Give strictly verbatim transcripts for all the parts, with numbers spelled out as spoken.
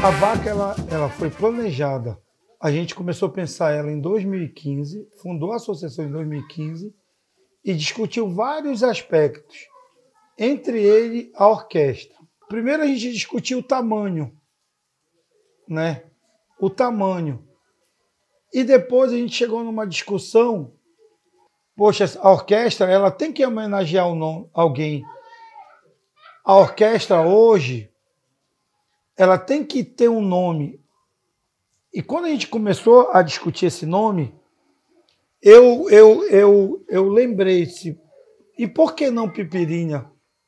A vaca ela, ela foi planejada. A gente começou a pensar ela em dois mil e quinze, fundou a associação em dois mil e quinze e discutiu vários aspectos, entre eles a orquestra. Primeiro a gente discutiu o tamanho, né? O tamanho. E depois a gente chegou numa discussão, poxa, a orquestra ela tem que homenagear um nome, alguém. A orquestra hoje, ela tem que ter um nome. E quando a gente começou a discutir esse nome, eu, eu, eu, eu lembrei-se, e por que não Pipirinha?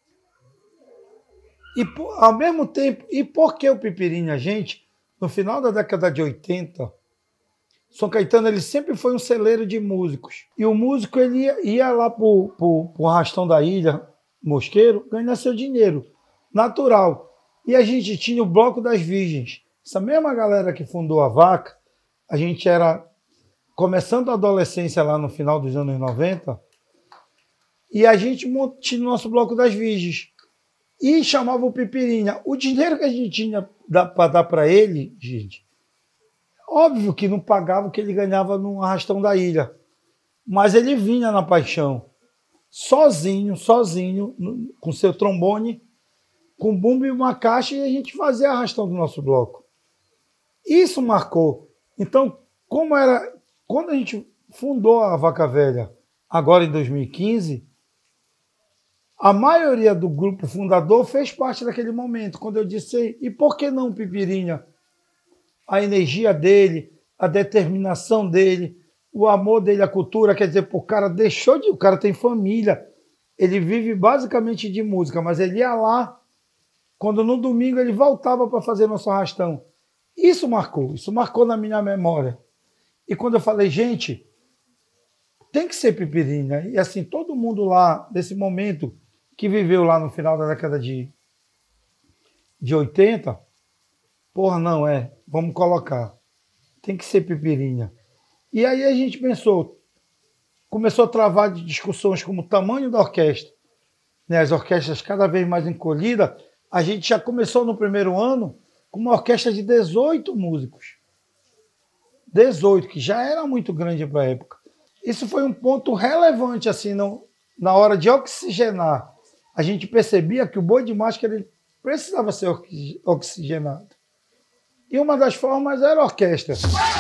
E ao mesmo tempo, e por que o Pipirinha? Gente, no final da década de oitenta, São Caetano ele sempre foi um celeiro de músicos. E o músico ele ia, ia lá para o Arrastão da Ilha, Mosqueiro, ganhar seu dinheiro, natural. E a gente tinha o Bloco das Virgens. Essa mesma galera que fundou a Vaca, a gente era começando a adolescência lá no final dos anos noventa, e a gente tinha o nosso Bloco das Virgens. E chamava o Pipirinha. O dinheiro que a gente tinha para dar para ele, gente, óbvio que não pagava o que ele ganhava no Arrastão da Ilha. Mas ele vinha na paixão, sozinho, sozinho, com seu trombone, com bumbo e uma caixa, e a gente fazia arrastão do nosso bloco. Isso marcou. Então, como era... Quando a gente fundou a Vaca Velha, agora em dois mil e quinze, a maioria do grupo fundador fez parte daquele momento, quando eu disse, e por que não Pipirinha? A energia dele, a determinação dele, o amor dele à cultura, quer dizer, o cara deixou de... O cara tem família, ele vive basicamente de música, mas ele ia lá, quando no domingo ele voltava para fazer nosso arrastão. Isso marcou, isso marcou na minha memória. E quando eu falei, gente, tem que ser Pipirinha. E assim, todo mundo lá, nesse momento, que viveu lá no final da década de, de oitenta, porra, não é, vamos colocar, tem que ser Pipirinha. E aí a gente pensou, começou a travar de discussões como o tamanho da orquestra, né, as orquestras cada vez mais encolhidas. A gente já começou no primeiro ano com uma orquestra de dezoito músicos. dezoito, que já era muito grande para a época. Isso foi um ponto relevante assim, no, na hora de oxigenar. A gente percebia que o boi de máscara ele precisava ser oxigenado. E uma das formas era a orquestra.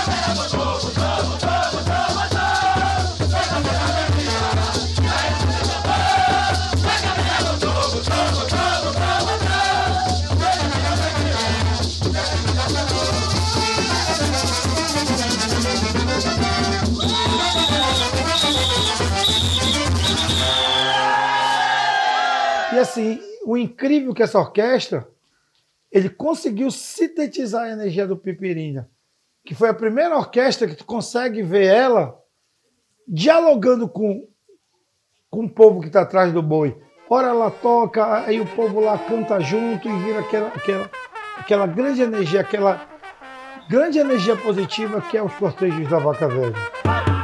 E assim, o incrível que essa orquestra, ele conseguiu sintetizar a energia do Pipirinha, que foi a primeira orquestra que tu consegue ver ela dialogando com, com o povo que está atrás do boi. Ora ela toca, aí o povo lá canta junto e vira aquela, aquela, aquela grande energia, aquela grande energia positiva que é os cortejos da Vaca Velha.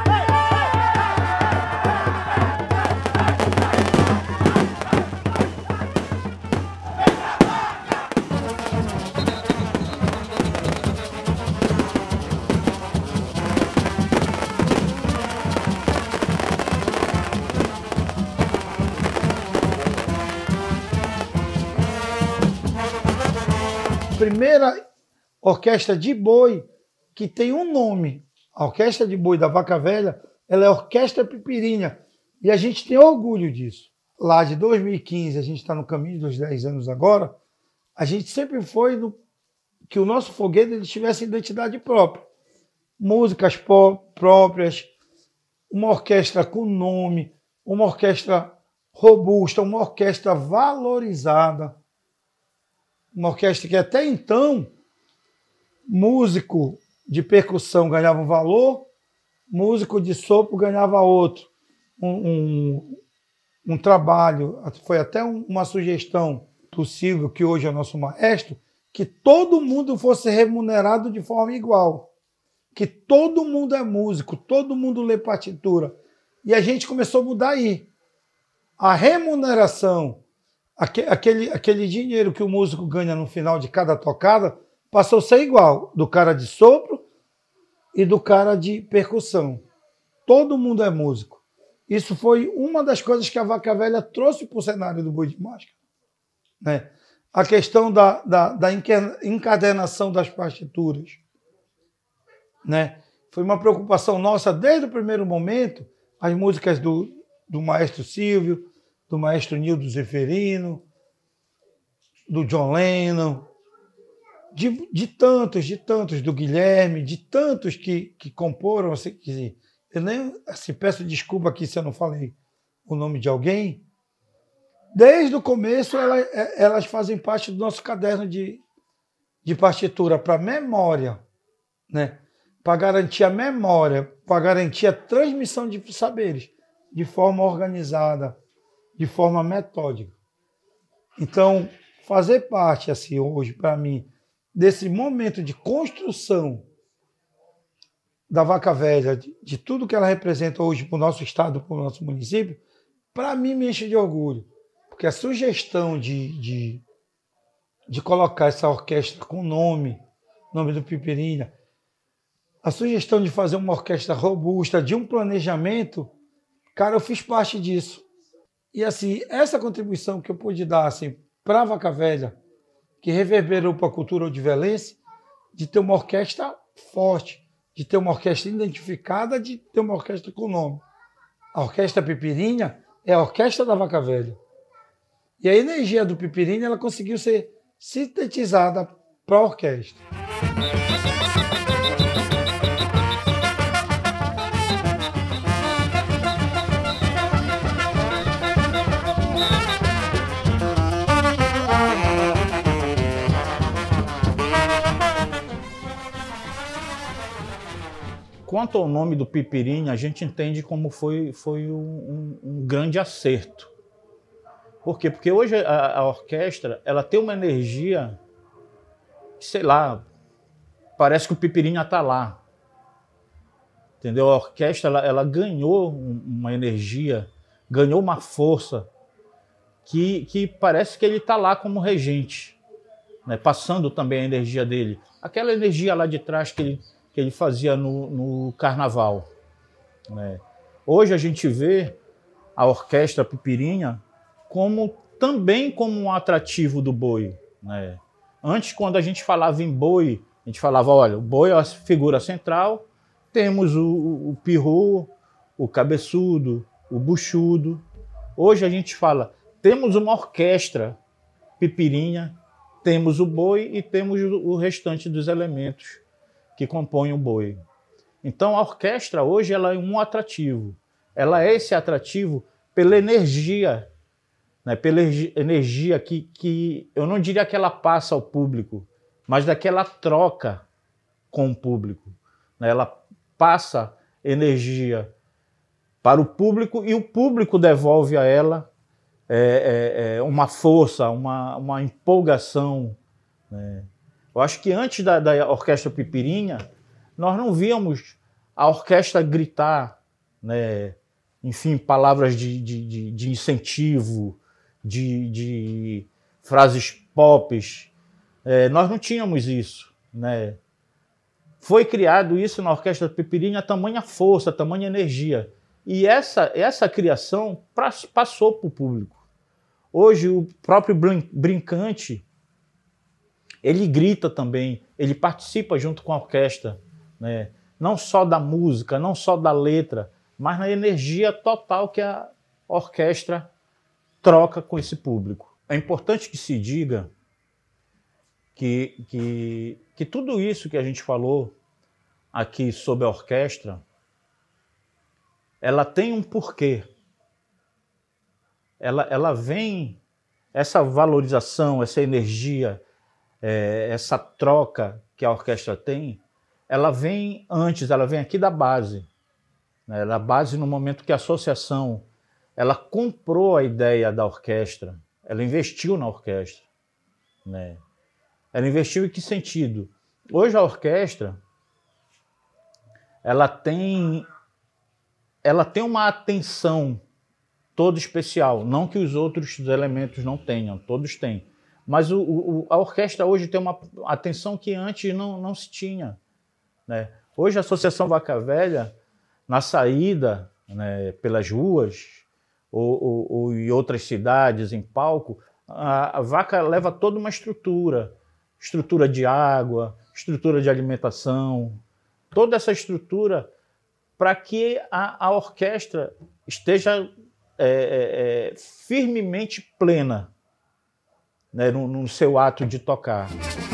Primeira orquestra de boi que tem um nome. A Orquestra de Boi da Vaca Velha, ela é a Orquestra Pipirinha. E a gente tem orgulho disso. Lá de dois mil e quinze, a gente está no caminho dos dez anos agora, a gente sempre foi no, que o nosso foguete ele tivesse identidade própria. Músicas próprias, uma orquestra com nome, uma orquestra robusta, uma orquestra valorizada. Uma orquestra que até então, músico de percussão ganhava um valor, músico de sopro ganhava outro. Um, um, um trabalho, foi até uma sugestão do Silvio, que hoje é nosso maestro, que todo mundo fosse remunerado de forma igual. Que todo mundo é músico, todo mundo lê partitura. E a gente começou a mudar aí. A remuneração, aquele, aquele dinheiro que o músico ganha no final de cada tocada, passou a ser igual, do cara de sopro e do cara de percussão. Todo mundo é músico. Isso foi uma das coisas que a Vaca Velha trouxe para o cenário do Boi de Máscara, né? A questão da, da, da encadernação das partituras, né? Foi uma preocupação nossa desde o primeiro momento, as músicas do, do maestro Silvio, do maestro Nildo Zeferino, do John Lennon, de, de tantos, de tantos, do Guilherme, de tantos que, que comporam, assim, que, eu nem assim, peço desculpa aqui se eu não falei o nome de alguém. Desde o começo, elas, elas fazem parte do nosso caderno de, de partitura para memória, né? Para garantir a memória, para garantir a transmissão de saberes de forma organizada, de forma metódica. Então, fazer parte assim hoje, para mim, desse momento de construção da Vaca Velha, de, de tudo que ela representa hoje para o nosso estado, para o nosso município, para mim me enche de orgulho. Porque a sugestão de, de, de colocar essa orquestra com o nome, nome do Pipirinha, a sugestão de fazer uma orquestra robusta, de um planejamento, cara, eu fiz parte disso. E assim, essa contribuição que eu pude dar assim, para a Vaca Velha, que reverberou para a cultura odivelense, de ter uma orquestra forte, de ter uma orquestra identificada, de ter uma orquestra com nome. A Orquestra Pipirinha é a orquestra da Vaca Velha. E a energia do Pipirinha ela conseguiu ser sintetizada para a orquestra. Quanto ao nome do Pipirinha, a gente entende como foi, foi um, um grande acerto. Por quê? Porque hoje a, a orquestra ela tem uma energia, sei lá, parece que o Pipirinha está lá. Entendeu? A orquestra ela, ela ganhou uma energia, ganhou uma força que, que parece que ele está lá como regente, né? Passando também a energia dele. Aquela energia lá de trás que ele, que ele fazia no, no carnaval, né? Hoje a gente vê a Orquestra Pipirinha como, também como um atrativo do boi, né? Antes, quando a gente falava em boi, a gente falava, olha, o boi é a figura central, temos o, o peru, o cabeçudo, o buchudo. Hoje a gente fala, temos uma orquestra Pipirinha, temos o boi e temos o restante dos elementos que compõem o boi. Então a orquestra hoje ela é um atrativo. Ela é esse atrativo pela energia, né? Pela energia que, que eu não diria que ela passa ao público, mas daquela troca com o público, né? Ela passa energia para o público e o público devolve a ela é, é, é, uma força, uma, uma empolgação, né? Eu acho que antes da, da Orquestra Pipirinha, nós não víamos a orquestra gritar, né? Enfim, palavras de, de, de, de incentivo, de, de frases pop. É, nós não tínhamos isso, né? Foi criado isso na Orquestra Pipirinha, tamanha força, tamanha energia. E essa, essa criação passou para o público. Hoje, o próprio Brincante, ele grita também, ele participa junto com a orquestra, né? Não só da música, não só da letra, mas na energia total que a orquestra troca com esse público. É importante que se diga que, que, que tudo isso que a gente falou aqui sobre a orquestra, ela tem um porquê. Ela, ela vem, essa valorização, essa energia, é, essa troca que a orquestra tem, ela vem antes, ela vem aqui da base. Né? Da base no momento que a associação ela comprou a ideia da orquestra, ela investiu na orquestra, né? Ela investiu em que sentido? Hoje a orquestra ela tem, ela tem uma atenção toda especial, não que os outros elementos não tenham, todos têm, Mas o, o, a orquestra hoje tem uma atenção que antes não, não se tinha, né? Hoje a Associação Vaca Velha, na saída, né, pelas ruas ou, ou, ou em outras cidades, em palco, a, a Vaca leva toda uma estrutura, estrutura de água, estrutura de alimentação, toda essa estrutura para que a, a orquestra esteja é, é, firmemente plena, né, no, no seu ato de tocar.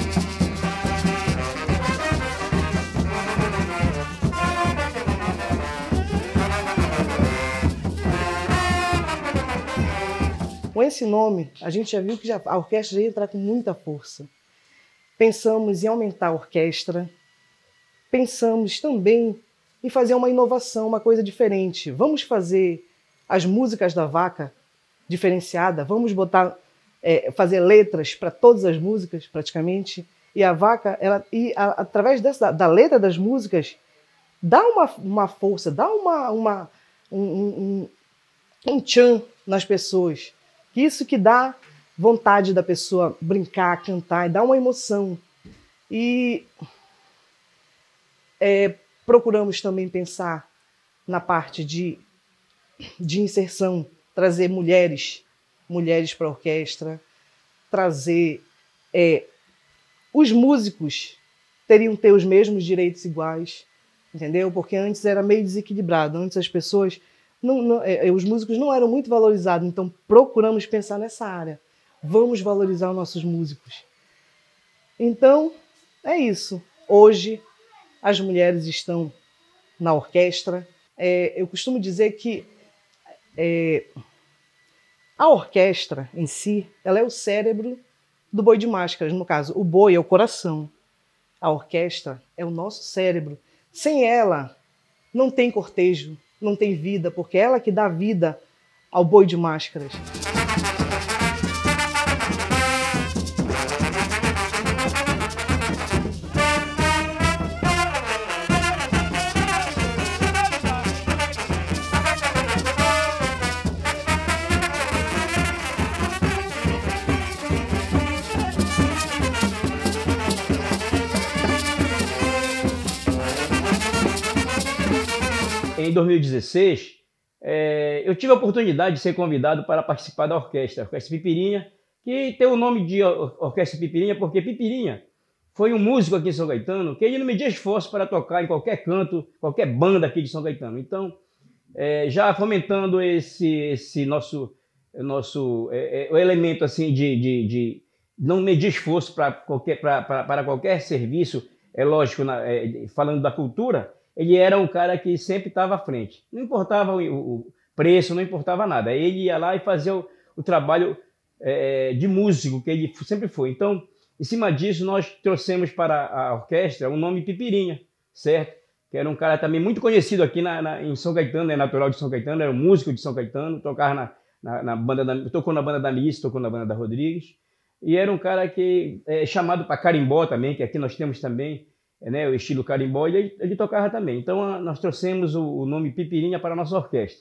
Com esse nome, a gente já viu que já, a orquestra já ia entrar com muita força. Pensamos em aumentar a orquestra, pensamos também em fazer uma inovação, uma coisa diferente. Vamos fazer as músicas da Vaca diferenciada, vamos botar, é, fazer letras para todas as músicas, praticamente. E a Vaca, ela, e a, através dessa, da letra das músicas, dá uma, uma força, dá uma, uma, um, um, um tchan nas pessoas. Isso que dá vontade da pessoa brincar, cantar, e dá uma emoção. E é, procuramos também pensar na parte de, de inserção, trazer mulheres, mulheres para a orquestra, trazer é, os músicos teriam que ter os mesmos direitos iguais, entendeu? Porque antes era meio desequilibrado, antes as pessoas... Não, não, é, os músicos não eram muito valorizados, então procuramos pensar nessa área. Vamos valorizar os nossos músicos. Então, é isso. Hoje, as mulheres estão na orquestra. É, eu costumo dizer que é, a orquestra em si, ela é o cérebro do boi de máscaras. No caso, o boi é o coração. A orquestra é o nosso cérebro. Sem ela, não tem cortejo, não tem vida, porque é ela que dá vida ao boi de máscaras. Em dois mil e dezesseis, é, eu tive a oportunidade de ser convidado para participar da orquestra, a Orquestra Pipirinha, que tem o nome de Orquestra Pipirinha porque Pipirinha foi um músico aqui em São Caetano que ele não media esforço para tocar em qualquer canto, qualquer banda aqui de São Caetano. Então, é, já fomentando esse, esse nosso, nosso é, é, o elemento assim de, de, de não medir esforço para qualquer, para, para qualquer serviço, é lógico, na, é, falando da cultura, ele era um cara que sempre estava à frente. Não importava o, o preço, não importava nada. Ele ia lá e fazia o, o trabalho é, de músico, que ele sempre foi. Então, em cima disso, nós trouxemos para a orquestra o nome Pipirinha, certo? Que era um cara também muito conhecido aqui na, na, em São Caetano, é natural de São Caetano, era um músico de São Caetano, tocava na, na, na banda da, tocou na banda da Miss, tocou na banda da Rodrigues. E era um cara que é chamado para carimbó também, que aqui nós temos também, né, o estilo carimbó, e ele, ele tocava também. Então a, nós trouxemos o, o nome Pipirinha para a nossa orquestra.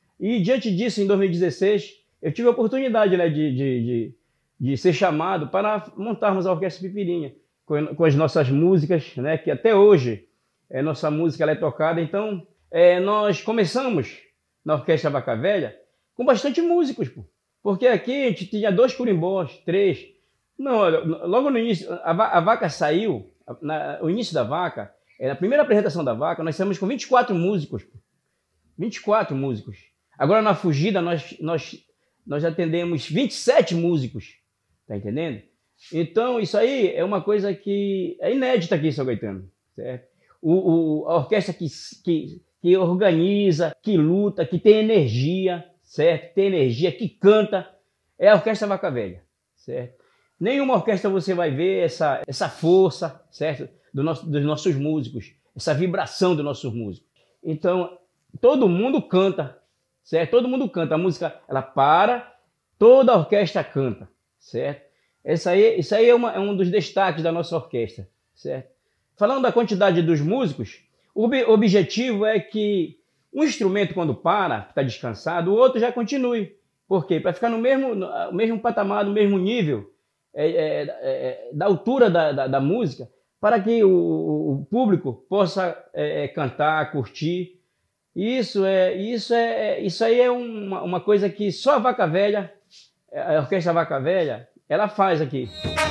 E diante disso, em dois mil e dezesseis, eu tive a oportunidade, né, de, de, de, de ser chamado para montarmos a Orquestra Pipirinha, com, com as nossas músicas, né, que até hoje é, nossa música ela é tocada. Então é, nós começamos na Orquestra Vaca Velha com bastante músicos, pô. Porque aqui a gente tinha dois curimbós, três. Não, logo no início, a, a Vaca saiu. Na, o início da Vaca, na primeira apresentação da Vaca, nós estamos com vinte e quatro músicos. vinte e quatro músicos. Agora na Fugida nós, nós, nós atendemos vinte e sete músicos. Tá entendendo? Então isso aí é uma coisa que é inédita aqui em São Caetano. Certo? O, o, a orquestra que, que, que organiza, que luta, que tem energia, certo? Tem energia, que canta, é a Orquestra Vaca Velha. Certo? Nenhuma orquestra você vai ver essa, essa força, certo? Do nosso, dos nossos músicos, essa vibração dos nossos músicos. Então, todo mundo canta, certo? Todo mundo canta. A música, ela para, toda a orquestra canta, certo? Essa aí, isso aí é, uma, é um dos destaques da nossa orquestra, certo? Falando da quantidade dos músicos, o objetivo é que um instrumento, quando para, que está descansado, o outro já continue. Por quê? Para ficar no mesmo, no mesmo patamar, no mesmo nível, é, é, é, da altura da, da, da música, para que o, o público possa é, cantar, curtir. Isso é, isso é, isso aí é uma, uma coisa que só a Vaca Velha, a Orquestra Vaca Velha, ela faz aqui.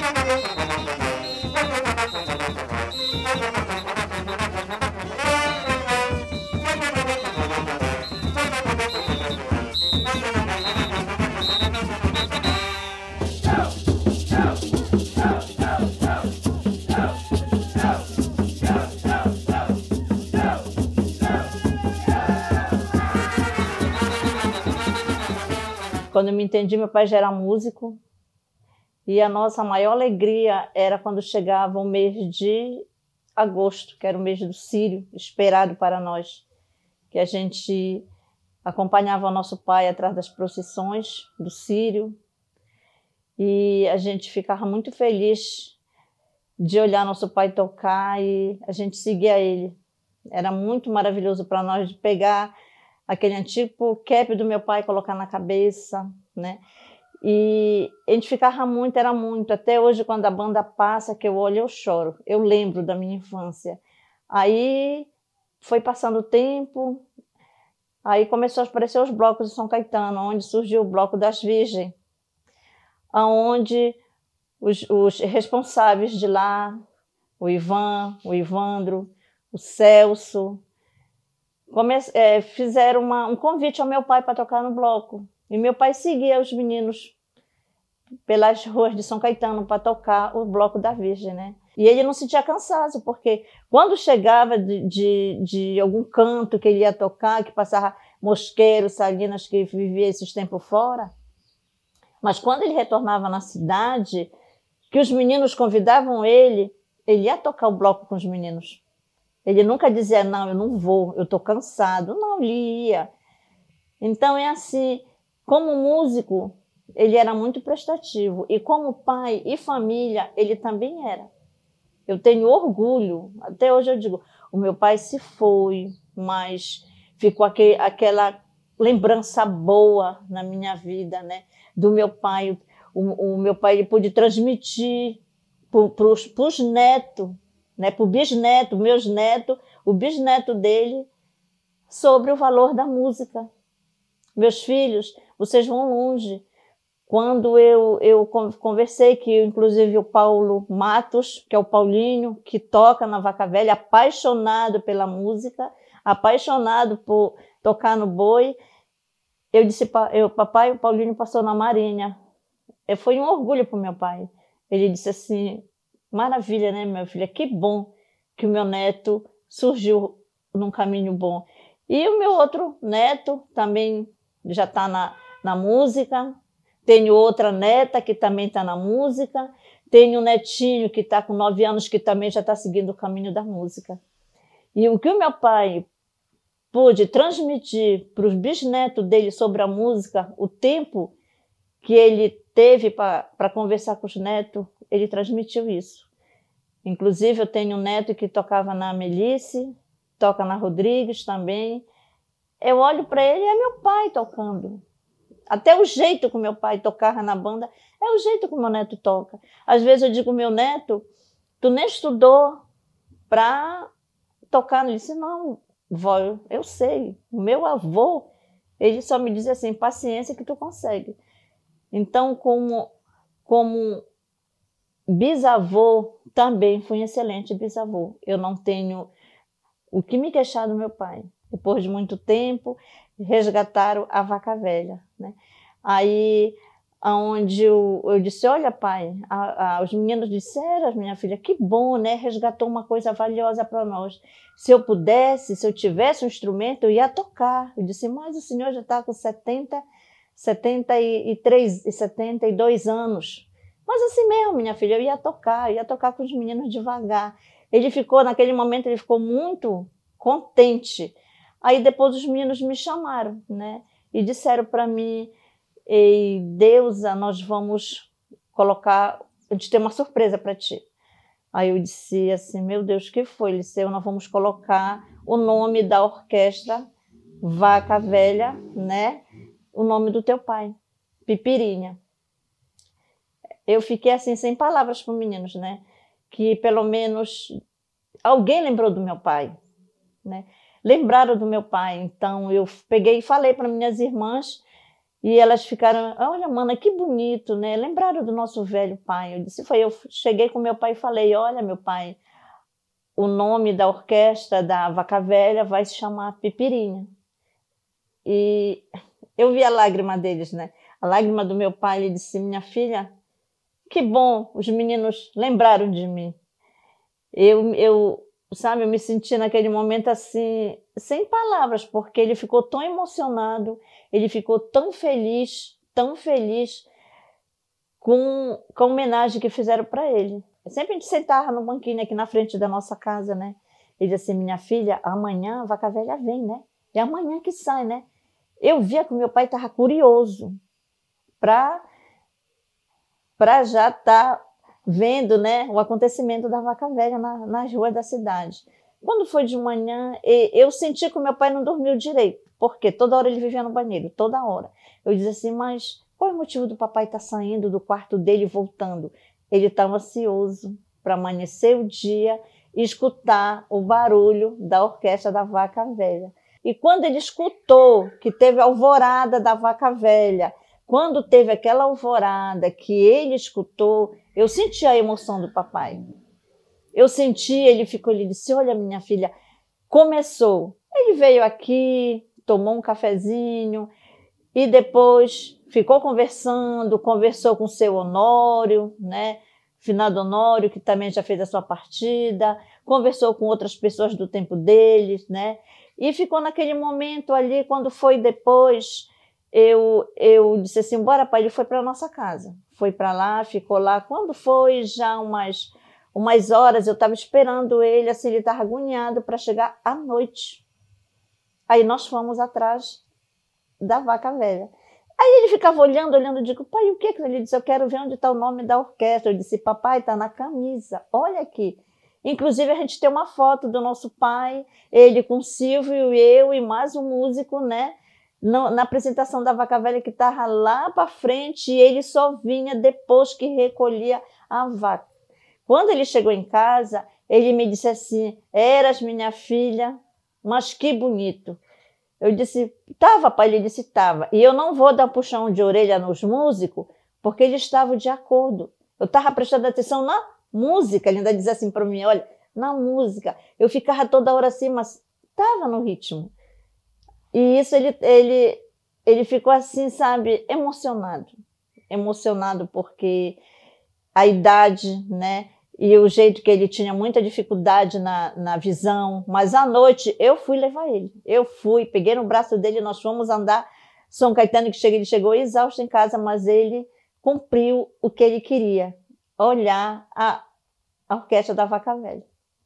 Quando eu me entendi, meu pai já era músico. E a nossa maior alegria era quando chegava o mês de agosto, que era o mês do Círio, esperado para nós. Que a gente acompanhava o nosso pai atrás das procissões do Círio. E a gente ficava muito feliz de olhar nosso pai tocar e a gente seguia ele. Era muito maravilhoso para nós de pegar aquele antigo cap do meu pai, colocar na cabeça, né? E a gente ficava muito, era muito. Até hoje, quando a banda passa, que eu olho, eu choro. Eu lembro da minha infância. Aí foi passando o tempo, aí começou a aparecer os blocos de São Caetano, onde surgiu o Bloco das Virgens, onde os, os responsáveis de lá, o Ivan, o Ivandro, o Celso, Come- é, fizeram uma, um convite ao meu pai para tocar no bloco. E meu pai seguia os meninos pelas ruas de São Caetano para tocar o Bloco da Virgem, né? E ele não se sentia cansado, porque quando chegava de, de, de algum canto que ele ia tocar, que passava Mosqueiro, Salinas, que vivia esses tempos fora, mas quando ele retornava na cidade, que os meninos convidavam ele, ele ia tocar o bloco com os meninos. Ele nunca dizia, não, eu não vou, eu estou cansado. Não, ele ia. Então, é assim, como músico, ele era muito prestativo. E como pai e família, ele também era. Eu tenho orgulho, até hoje eu digo, o meu pai se foi, mas ficou aquele, aquela lembrança boa na minha vida, né? Do meu pai. O, o meu pai ele pôde transmitir para os netos, né, para o bisneto, meus netos, o bisneto dele, sobre o valor da música. Meus filhos, vocês vão longe. Quando eu, eu conversei, que inclusive o Paulo Matos, que é o Paulinho, que toca na Vaca Velha, apaixonado pela música, apaixonado por tocar no boi, eu disse, eu, papai, o Paulinho passou na Marinha. Foi um orgulho para o meu pai. Ele disse assim, maravilha, né, minha filha? Que bom que o meu neto surgiu num caminho bom. E o meu outro neto também já está na, na música. Tenho outra neta que também está na música. Tenho um netinho que está com nove anos que também já está seguindo o caminho da música. E o que o meu pai pôde transmitir para os bisnetos dele sobre a música, o tempo que ele teve para conversar com os netos, ele transmitiu isso. Inclusive, eu tenho um neto que tocava na Melice, toca na Rodrigues também. Eu olho para ele e é meu pai tocando. Até o jeito que meu pai tocava na banda é o jeito que o meu neto toca. Às vezes eu digo, meu neto, tu nem estudou para tocar. Ele disse, não, vó, eu sei. O meu avô, ele só me diz assim, paciência que tu consegue. Então, como... como bisavô, também fui um excelente bisavô. Eu não tenho o que me queixar do meu pai. Depois de muito tempo, resgataram a Vaca Velha, né? Aí, onde eu, eu disse, olha pai, a, a, os meninos disseram, minha filha, que bom, né? Resgatou uma coisa valiosa para nós. Se eu pudesse, se eu tivesse um instrumento, eu ia tocar. Eu disse, mas o senhor já está com setenta, setenta e três e setenta e dois anos. Mas assim mesmo, minha filha, eu ia tocar, eu ia tocar com os meninos devagar. Ele ficou, naquele momento, ele ficou muito contente. Aí depois os meninos me chamaram, né? E disseram para mim, ei, Deusa, nós vamos colocar, a gente tem uma surpresa para ti. Aí eu disse assim, meu Deus, o que foi? Ele disse, nós vamos colocar o nome da orquestra Vaca Velha, né? O nome do teu pai, Pipirinha. eu fiquei assim, sem palavras para os meninos, né? Que pelo menos alguém lembrou do meu pai, né? Lembraram do meu pai. Então eu peguei e falei para minhas irmãs e elas ficaram, olha, mana, que bonito, né? Lembraram do nosso velho pai. Eu disse, foi, eu cheguei com meu pai e falei, olha, meu pai, o nome da orquestra da Vaca Velha vai se chamar Pipirinha. E eu vi a lágrima deles, né? A lágrima do meu pai, ele disse, minha filha, que bom, os meninos lembraram de mim. Eu, eu, sabe, eu me senti naquele momento assim, sem palavras, porque ele ficou tão emocionado, ele ficou tão feliz, tão feliz com, com a homenagem que fizeram para ele. Sempre a gente sentava no banquinho aqui na frente da nossa casa, né? Ele disse assim, minha filha, amanhã a Vaca Velha vem, né? É amanhã que sai, né? Eu via que o meu pai estava curioso para para já estar tá vendo, né, o acontecimento da Vaca Velha na, nas ruas da cidade. Quando foi de manhã, eu senti que o meu pai não dormiu direito, porque toda hora ele vivia no banheiro, toda hora. Eu dizia assim, mas qual é o motivo do papai estar tá saindo do quarto dele e voltando? Ele estava ansioso para amanhecer o dia e escutar o barulho da orquestra da Vaca Velha. E quando ele escutou que teve a alvorada da Vaca Velha, quando teve aquela alvorada que ele escutou, eu senti a emoção do papai. Eu senti, ele ficou, ele disse, olha minha filha, começou. Ele veio aqui, tomou um cafezinho e depois ficou conversando, conversou com o seu Honório, né? Finado Honório, que também já fez a sua partida, conversou com outras pessoas do tempo deles, né? E ficou naquele momento ali, quando foi depois... Eu, eu disse assim, bora pai, ele foi para a nossa casa, foi para lá, ficou lá, quando foi já umas, umas horas, eu estava esperando ele, assim, ele estava agoniado para chegar à noite, aí nós fomos atrás da Vaca Velha, aí ele ficava olhando, olhando, eu digo, pai, o que é? Ele disse, eu quero ver onde está o nome da orquestra, eu disse, papai, está na camisa, olha aqui, inclusive a gente tem uma foto do nosso pai, ele com o Silvio, eu e mais um músico, né, na apresentação da Vaca Velha que estava lá para frente e ele só vinha depois que recolhia a vaca. Quando ele chegou em casa, ele me disse assim, eras minha filha, mas que bonito. Eu disse, tava pai, ele disse, tava. E eu não vou dar puxão de orelha nos músicos, porque eles estavam de acordo. Eu estava prestando atenção na música, ele ainda dizia assim para mim, olha, na música. Eu ficava toda hora assim, mas estava no ritmo. E isso ele, ele, ele ficou assim, sabe, emocionado. Emocionado porque a idade, né? E o jeito que ele tinha muita dificuldade na, na visão. Mas à noite eu fui levar ele. Eu fui, peguei no braço dele, nós fomos andar. São Caetano, que chega, ele chegou exausto em casa, mas ele cumpriu o que ele queria. Olhar a, a orquestra da Vaca Velha.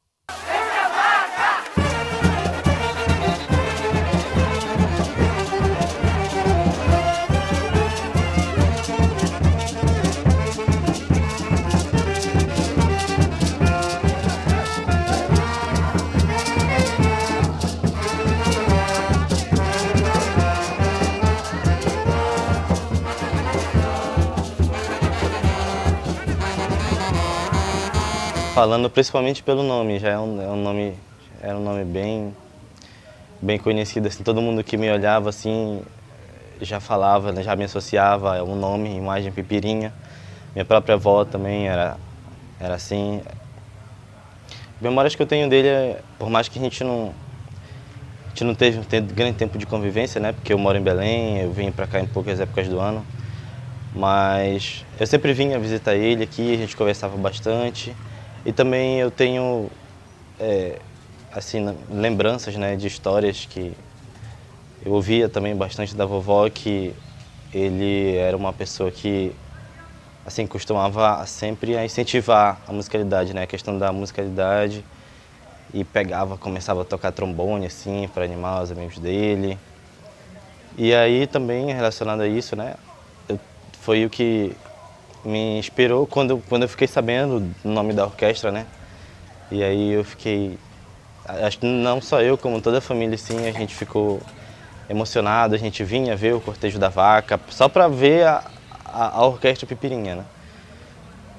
Falando principalmente pelo nome, já é um, é um nome, era um nome bem, bem conhecido, assim, todo mundo que me olhava assim já falava, já me associava a um nome, imagem Pipirinha. Minha própria avó também era, era assim. Memórias que eu tenho dele, é, por mais que a gente não, a gente não teve um grande tempo de convivência, né? Porque eu moro em Belém, eu vim para cá em poucas épocas do ano, mas eu sempre vinha visitar ele aqui, a gente conversava bastante. E também eu tenho, é, assim, lembranças, né, de histórias que eu ouvia também bastante da vovó, que ele era uma pessoa que, assim, costumava sempre a incentivar a musicalidade, né, a questão da musicalidade, e pegava, começava a tocar trombone, assim, para animar os amigos dele. E aí também, relacionado a isso, né, eu, foi o que me inspirou quando, quando eu fiquei sabendo o nome da orquestra, né? E aí eu fiquei, acho que não só eu, como toda a família, sim, a gente ficou emocionado, a gente vinha ver o cortejo da vaca, só para ver a, a, a orquestra Pipirinha, né?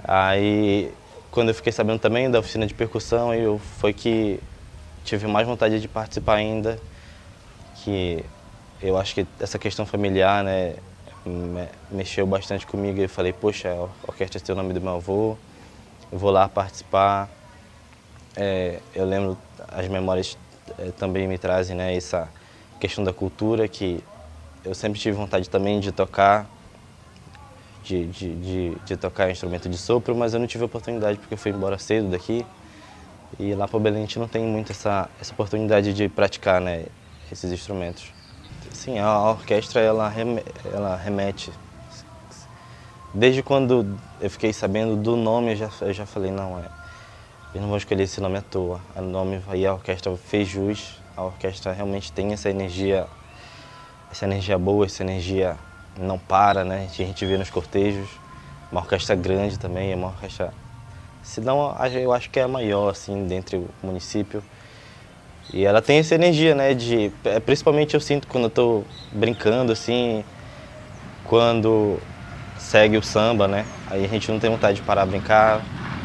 Aí, quando eu fiquei sabendo também da oficina de percussão, eu, foi que tive mais vontade de participar ainda, que eu acho que essa questão familiar, né, me, mexeu bastante comigo. Eu falei, poxa, a orquestra tem o nome do meu avô, eu vou lá participar. É, eu lembro, as memórias é, também me trazem, né, essa questão da cultura, que eu sempre tive vontade também de tocar, de, de, de, de tocar instrumento de sopro, mas eu não tive oportunidade porque eu fui embora cedo daqui. E lá para Belém a gente não tem muito essa, essa oportunidade de praticar, né, esses instrumentos. Sim, a, a orquestra ela, rem, ela remete. Desde quando eu fiquei sabendo do nome, eu já, eu já falei, não, é, eu não vou escolher esse nome à toa. O nome aí a orquestra fez jus, a orquestra realmente tem essa energia, essa energia boa, essa energia não para, né? A gente vê nos cortejos, uma orquestra grande também, é uma orquestra, se não, eu acho que é a maior assim dentro do município. E ela tem essa energia, né? De, principalmente eu sinto quando eu estou brincando assim, quando segue o samba, né? Aí a gente não tem vontade de parar a brincar.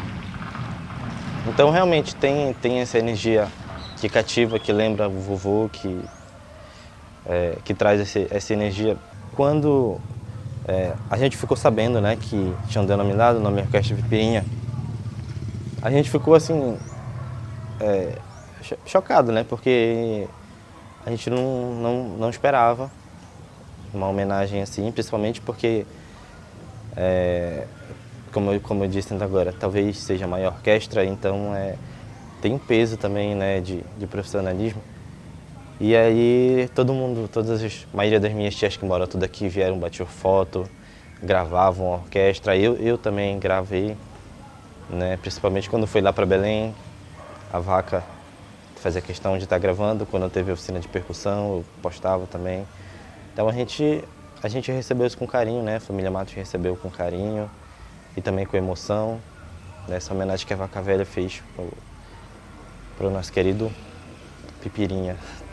Então realmente tem, tem essa energia que cativa, que lembra o vovô, que, é, que traz esse, essa energia. Quando é, a gente ficou sabendo, né, que tinham denominado o nome Orquestra Pipirinha, a gente ficou assim, é, chocado, né? Porque a gente não, não, não esperava uma homenagem assim, principalmente porque, é, como, eu, como eu disse agora, talvez seja a maior orquestra, então é, tem um peso também, né, de, de profissionalismo. E aí todo mundo, todas as, a maioria das minhas tias que moram tudo aqui vieram, batiam foto, gravavam a orquestra, eu, eu também gravei, né, principalmente quando fui lá para Belém, a Vaca fazia questão de estar gravando, quando teve a oficina de percussão, eu postava também. Então a gente, a gente recebeu isso com carinho, né? A família Matos recebeu com carinho e também com emoção, nessa homenagem que a Vaca Velha fez para o nosso querido Pipirinha.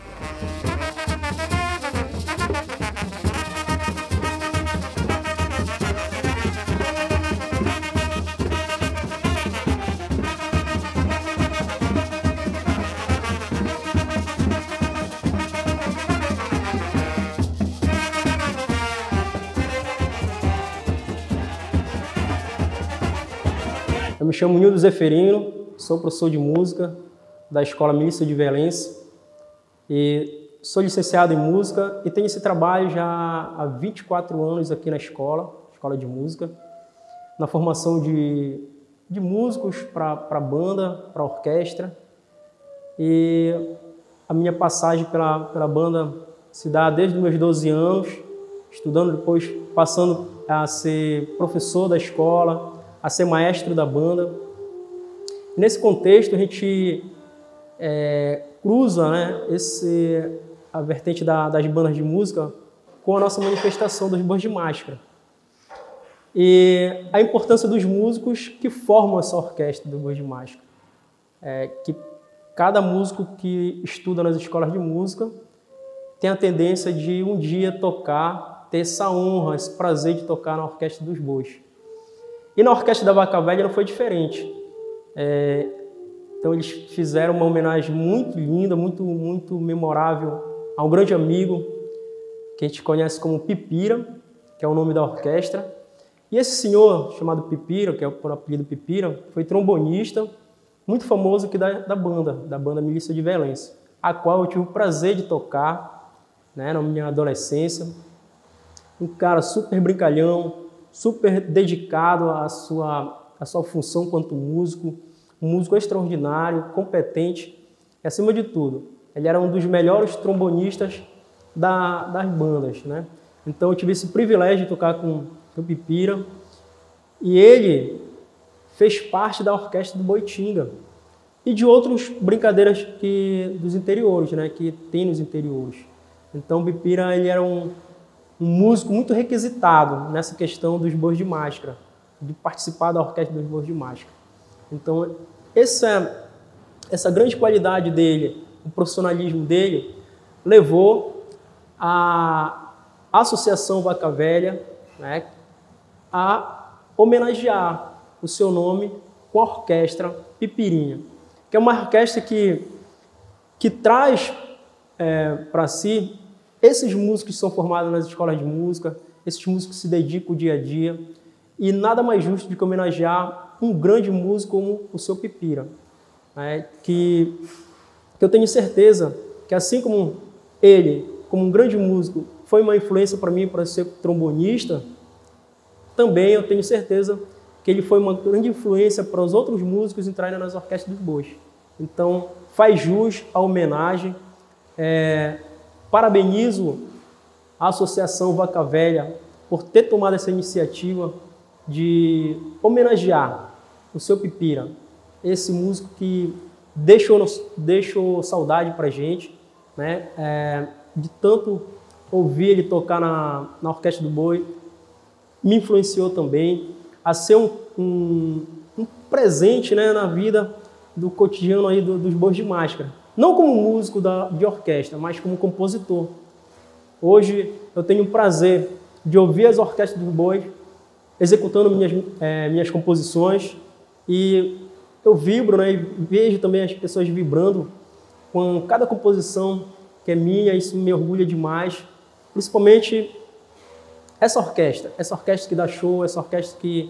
Eu me chamo Nildo Zeferino, sou professor de música da Escola Milícia de Velense e sou licenciado em música e tenho esse trabalho já há vinte e quatro anos aqui na escola, escola de música, na formação de, de músicos para banda, para orquestra. E a minha passagem pela, pela banda se dá desde os meus doze anos, estudando depois, passando a ser professor da escola, a ser maestro da banda. Nesse contexto, a gente é, cruza, né, esse, a vertente da, das bandas de música com a nossa manifestação dos Bois de Máscara. E a importância dos músicos que formam essa orquestra do Bois de Máscara. É, que cada músico que estuda nas escolas de música tem a tendência de um dia tocar, ter essa honra, esse prazer de tocar na Orquestra dos Bois. E na Orquestra da Vaca Velha não foi diferente. É, então eles fizeram uma homenagem muito linda, muito, muito memorável a um grande amigo que a gente conhece como Pipira, que é o nome da orquestra. E esse senhor, chamado Pipira, que é por apelido Pipira, foi trombonista, muito famoso aqui da, da banda, da banda Milícia de Velense, a qual eu tive o prazer de tocar, né, na minha adolescência. Um cara super brincalhão, super dedicado à sua, à sua função quanto músico, um músico extraordinário, competente, e acima de tudo, ele era um dos melhores trombonistas da, das bandas, né? Então eu tive esse privilégio de tocar com o Pipira, e ele fez parte da orquestra do Boitinga e de outras brincadeiras que, dos interiores, né, que tem nos interiores. Então o Pipira ele era um um músico muito requisitado nessa questão dos Bois de Máscara, de participar da orquestra dos Bois de Máscara. Então, essa, essa grande qualidade dele, o profissionalismo dele, levou a Associação Vaca Velha, né, a homenagear o seu nome com a Orquestra Pipirinha, que é uma orquestra que, que traz é, para si esses músicos que são formados nas escolas de música, esses músicos que se dedicam o dia a dia, e nada mais justo do que homenagear um grande músico como o seu Pipira, né? que, que eu tenho certeza que, assim como ele, como um grande músico, foi uma influência para mim para ser trombonista, também eu tenho certeza que ele foi uma grande influência para os outros músicos entrarem nas orquestras dos bois. Então, faz jus à homenagem. É, parabenizo a Associação Vaca Velha por ter tomado essa iniciativa de homenagear o seu Pipira, esse músico que deixou, deixou saudade para a gente, né? É, de tanto ouvir ele tocar na, na Orquestra do Boi, me influenciou também a ser um, um, um presente, né, na vida do cotidiano aí do, dos Bois de Máscara. Não como músico da, de orquestra, mas como compositor. Hoje eu tenho o prazer de ouvir as orquestras dos bois executando minhas, é, minhas composições, e eu vibro, né, e vejo também as pessoas vibrando com cada composição que é minha. Isso me orgulha demais, principalmente essa orquestra, essa orquestra que dá show, essa orquestra que,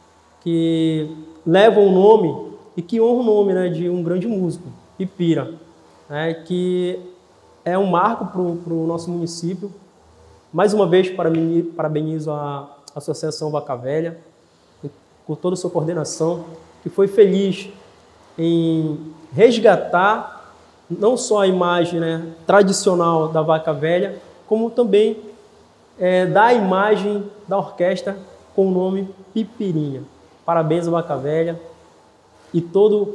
que leva o nome e que honra o nome, né, de um grande músico, Pipira, né, que é um marco para o nosso município. Mais uma vez, parabenizo a Associação Vaca Velha por toda a sua coordenação, que foi feliz em resgatar não só a imagem, né, tradicional da Vaca Velha, como também é, dar a imagem da orquestra com o nome Pipirinha. Parabéns à Vaca Velha e todo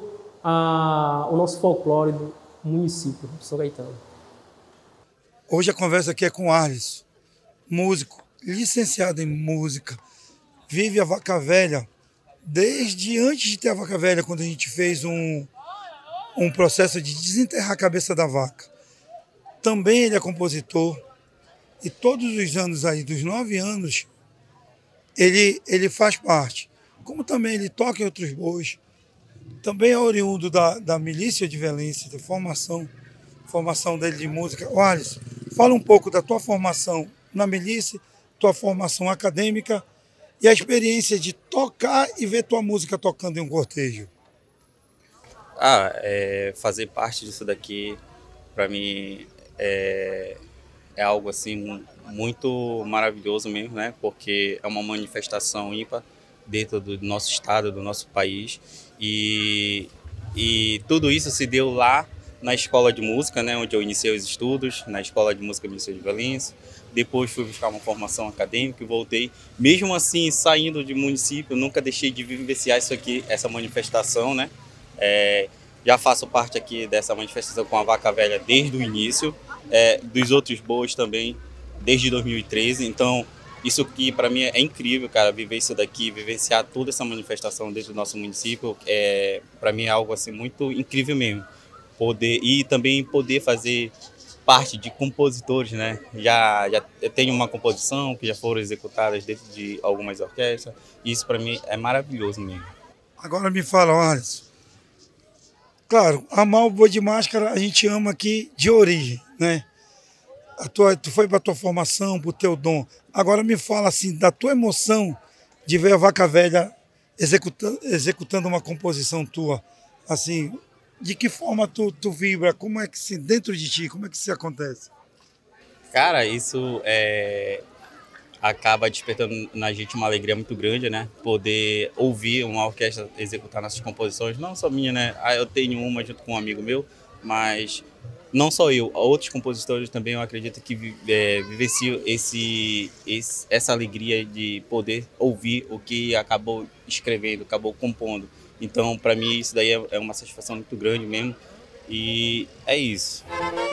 a, o nosso folclore do município de São Caetano. Hoje a conversa aqui é com o Arlis, músico, licenciado em música, vive a Vaca Velha desde antes de ter a Vaca Velha, quando a gente fez um, um processo de desenterrar a cabeça da vaca. Também ele é compositor, e todos os anos aí, dos nove anos, ele, ele faz parte. Como também ele toca em outros bois, também é oriundo da, da milícia de Velense, da formação, formação dele de música. Ô, Arlis, fala um pouco da tua formação na milícia, tua formação acadêmica e a experiência de tocar e ver tua música tocando em um cortejo. Ah, é, fazer parte disso daqui, para mim, é, é algo assim muito maravilhoso mesmo, né? Porque é uma manifestação ímpar dentro do nosso estado, do nosso país. E, e tudo isso se deu lá na escola de música, né, onde eu iniciei os estudos, na Escola de Música Milícia de Velense. Depois fui buscar uma formação acadêmica e voltei. Mesmo assim, saindo de município, nunca deixei de vivenciar isso aqui, essa manifestação, né? É, já faço parte aqui dessa manifestação com a Vaca Velha desde o início, é, dos outros bois também, desde dois mil e treze. Então, isso aqui para mim é incrível, cara, viver isso daqui, vivenciar toda essa manifestação dentro do nosso município, é, para mim é algo assim muito incrível mesmo. Poder, e também poder fazer parte de compositores, né? Já, já eu tenho uma composição que já foram executadas dentro de algumas orquestras, e isso para mim é maravilhoso mesmo. Agora me fala, Arlis. Claro, amar o Boi de Máscara a gente ama aqui de origem, né? A tua, tu foi para tua formação, para o teu dom. Agora me fala assim, da tua emoção de ver a Vaca Velha executando, executando uma composição tua, assim, de que forma tu, tu vibra? Como é que se, dentro de ti, como é que isso acontece? Cara, isso é, acaba despertando na gente uma alegria muito grande, né? Poder ouvir uma orquestra executar nossas composições, não só minha, né? Eu tenho uma junto com um amigo meu, mas não só eu, outros compositores também, eu acredito que é, vivenciam esse, esse, essa alegria de poder ouvir o que acabou escrevendo, acabou compondo. Então, para mim, isso daí é uma satisfação muito grande mesmo. E é isso.